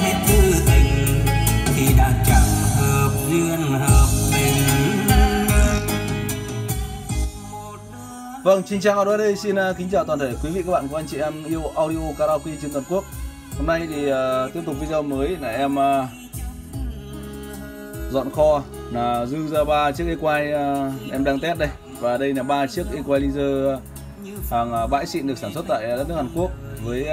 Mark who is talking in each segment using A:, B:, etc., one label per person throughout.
A: hết thư tình thì đã chẳng hợp duyên hợp tình.
B: Vâng, Trình Trang ở đây xin kính chào toàn thể quý vị các bạn của anh chị em yêu audio karaoke trên toàn quốc. Hôm nay thì tiếp tục video mới là em dọn kho là dư ra 3 chiếc Equalizer em đang test đây. Và đây là 3 chiếc Equalizer hàng bãi xịn được sản xuất tại đất nước Hàn Quốc với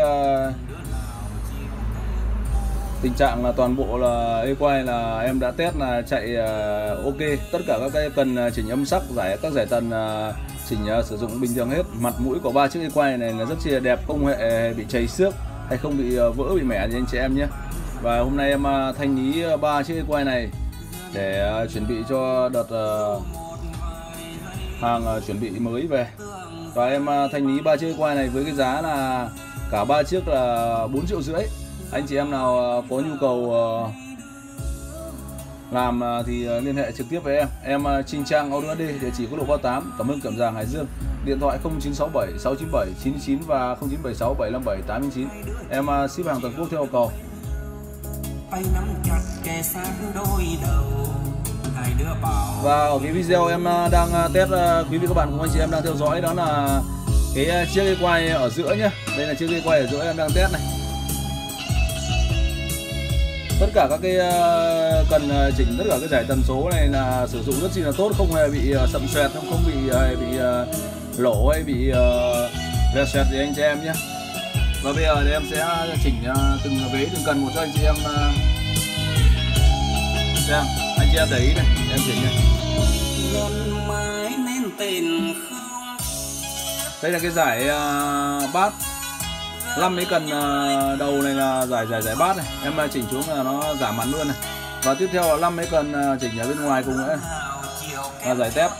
B: tình trạng là toàn bộ là Equalizer là em đã test là chạy ok, tất cả các cái cần chỉnh âm sắc, các giải tần chỉnh sử dụng bình thường hết. Mặt mũi của 3 chiếc Equalizer này là rất chi đẹp, không hề bị chảy xước hay không bị vỡ bị mẻ như anh chị em nhé. Và hôm nay em thanh lý 3 chiếc Equalizer này để chuẩn bị cho đợt hàng chuẩn bị mới về. Và em thanh lý 3 chiếc Equalizer này với cái giá là cả 3 chiếc là 4,5 triệu. Anh chị em nào có nhu cầu làm thì liên hệ trực tiếp với em. Trình Trang Audio HD, địa chỉ quốc lộ 38, Cẩm Hưng, Cẩm Giàng, Hải Dương. Điện thoại 0967 697 999 và 0976 757 899. Em ship hàng toàn quốc theo yêu cầu. Và ở cái video em đang test, quý vị các bạn cùng anh chị em đang theo dõi đó là cái chiếc Equalizer ở giữa nhé. Đây là chiếc Equalizer ở giữa em đang test này. Tất cả các cái cần chỉnh tất cả cái giải tần số này là sử dụng rất chi là tốt, không hề bị sậm xoẹt, không bị lỗ hay bị rè xoẹt gì anh chị em nhé. Và bây giờ thì em sẽ chỉnh từng vế từng cần một cho anh chị em xem. Anh chị em để ý này, em chỉnh này. Đây là cái giải bass. 5 cái cần đầu này là giải bass này, em chỉnh xuống là nó giảm hẳn luôn này. Và tiếp theo là 5 cái cần chỉnh ở bên ngoài cùng nữa là giải tép.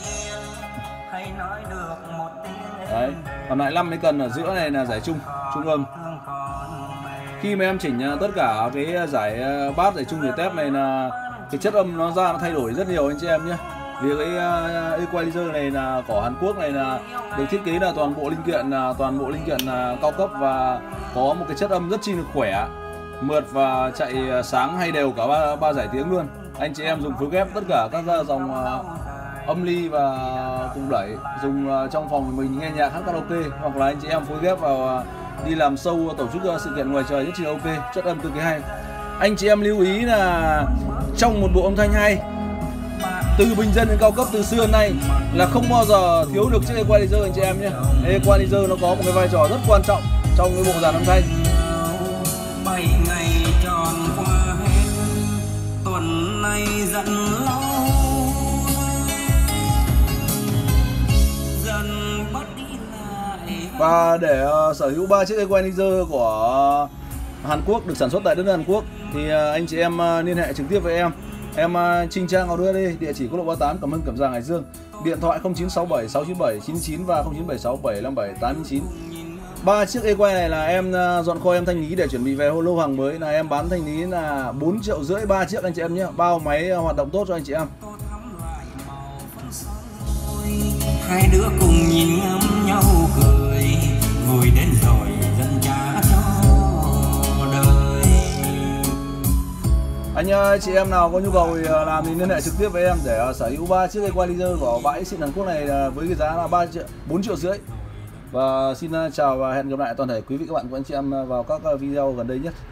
B: Đấy, còn lại 5 cái cần ở giữa này là giải trung âm. Khi mà em chỉnh tất cả cái giải bass, giải trung, giải tép này là cái chất âm nó ra nó thay đổi rất nhiều anh chị em nhé. Vì cái Equalizer này là của Hàn Quốc này là được thiết kế là toàn bộ linh kiện cao cấp và có một cái chất âm rất chi là khỏe, mượt và chạy sáng hay đều cả ba giải tiếng luôn. Anh chị em dùng phối ghép tất cả các dòng âm ly và cùng đẩy, dùng trong phòng mình nghe nhạc hát karaoke, hoặc là anh chị em phối ghép vào đi làm show, tổ chức sự kiện ngoài trời rất chi là ok, chất âm cực kỳ hay. Anh chị em lưu ý là trong một bộ âm thanh hay, từ bình dân đến cao cấp, từ xưa đến nay là không bao giờ thiếu được chiếc Equalizer anh chị em nhé. Equalizer nó có một cái vai trò rất quan trọng trong cái bộ dàn âm thanh.
A: 7 ngày tròn qua hết, tuần này dần lâu dần bất đi lại.
B: Và để sở hữu 3 chiếc Equalizer của Hàn Quốc được sản xuất tại đất nước Hàn Quốc thì anh chị em liên hệ trực tiếp với em. Em Trình Trang Audio đây, địa chỉ quốc lộ 38, Cẩm Hưng, Cẩm Giàng, Hải Dương. Điện thoại 0967 697 999 và 0976 757 899. 3 chiếc Equalizer này là em dọn kho em thanh lý để chuẩn bị về lô hàng mới, là em bán thanh lý là 4,5 triệu 3 chiếc anh chị em nhé. Bao máy hoạt động tốt cho anh chị em.
A: Hai đứa cùng nhìn ngắm nhau cười, vui đến rồi dần trả cho đời.
B: Anh chị em nào có nhu cầu thì làm thì liên hệ trực tiếp với em để sở hữu 3 chiếc Equalizer của bãi xịn Hàn Quốc này với cái giá là 4,5 triệu. Và xin chào và hẹn gặp lại toàn thể quý vị các bạn của anh chị em vào các video gần đây nhất.